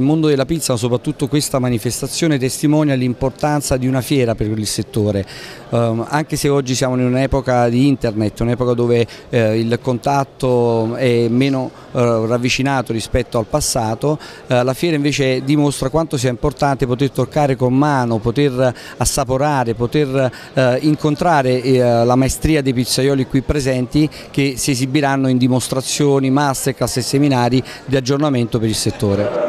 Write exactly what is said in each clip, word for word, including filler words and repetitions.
mondo della pizza, ma soprattutto questa manifestazione, testimonia l'importanza di una fiera per il settore. Um, anche se oggi siamo in un'epoca di internet, un'epoca dove eh, il contatto è meno eh, ravvicinato rispetto al passato, eh, la fiera invece dimostra quanto sia importante poter toccare con mano, poter assaporare, poter eh, incontrare eh, la maestria dei pizzaioli qui presenti, che si esibiranno in dimostrazioni, masterclass e seminari di aggiornamento per il settore.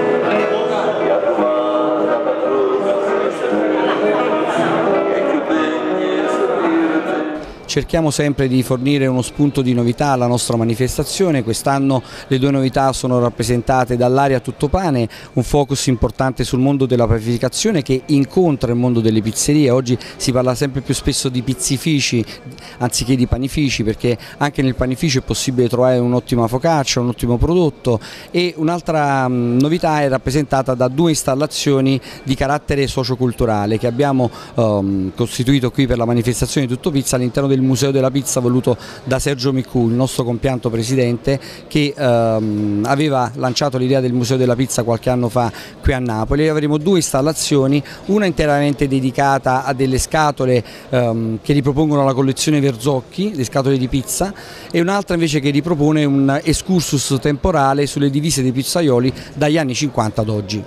Cerchiamo sempre di fornire uno spunto di novità alla nostra manifestazione. Quest'anno le due novità sono rappresentate dall'area Tuttopane, un focus importante sul mondo della panificazione che incontra il mondo delle pizzerie. Oggi si parla sempre più spesso di pizzifici anziché di panifici, perché anche nel panificio è possibile trovare un'ottima focaccia, un ottimo prodotto. E un'altra novità è rappresentata da due installazioni di carattere socioculturale che abbiamo um, costituito qui per la manifestazione di Tuttopizza all'interno del Museo della Pizza, voluto da Sergio Miccù, il nostro compianto presidente, che ehm, aveva lanciato l'idea del Museo della Pizza qualche anno fa qui a Napoli. Avremo due installazioni, una interamente dedicata a delle scatole ehm, che ripropongono la collezione Verzocchi, le scatole di pizza, e un'altra invece che ripropone un excursus temporale sulle divise dei pizzaioli dagli anni cinquanta ad oggi.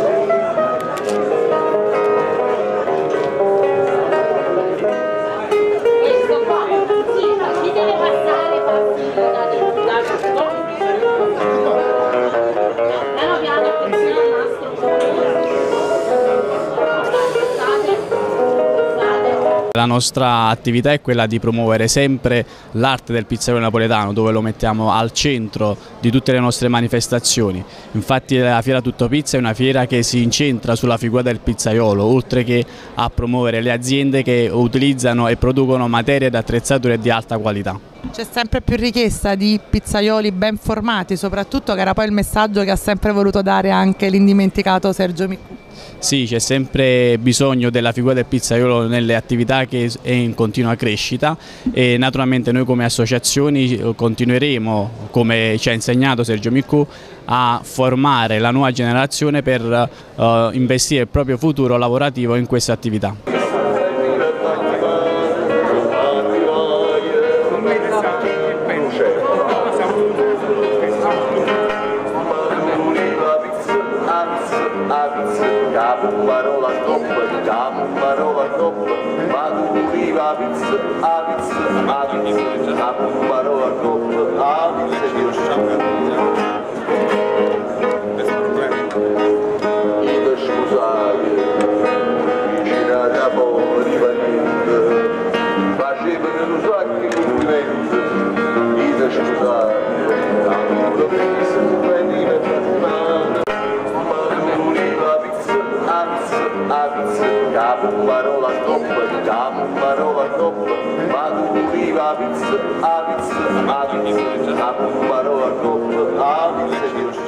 La nostra attività è quella di promuovere sempre l'arte del pizzaiolo napoletano, dove lo mettiamo al centro di tutte le nostre manifestazioni. Infatti la Fiera Tuttopizza è una fiera che si incentra sulla figura del pizzaiolo, oltre che a promuovere le aziende che utilizzano e producono materie ed attrezzature di alta qualità. C'è sempre più richiesta di pizzaioli ben formati, soprattutto, che era poi il messaggio che ha sempre voluto dare anche l'indimenticato Sergio Miccù. Sì, c'è sempre bisogno della figura del pizzaiolo nelle attività che è in continua crescita, e naturalmente noi come associazioni continueremo, come ci ha insegnato Sergio Miccù, a formare la nuova generazione per uh, investire il proprio futuro lavorativo in queste attività. Parola top, parola top, ma tu viva pizza, a pizza, a pizza, parola top, a pizza che lo io scusate, vicina da fuori venite, facevano un sacco di complimenti, io scusate, tanto pizza, venite per mano. A pizza, capo parola top, capo parola top, ma tu viva pizza, a pizza, a pizza, capo parola top, a pizza che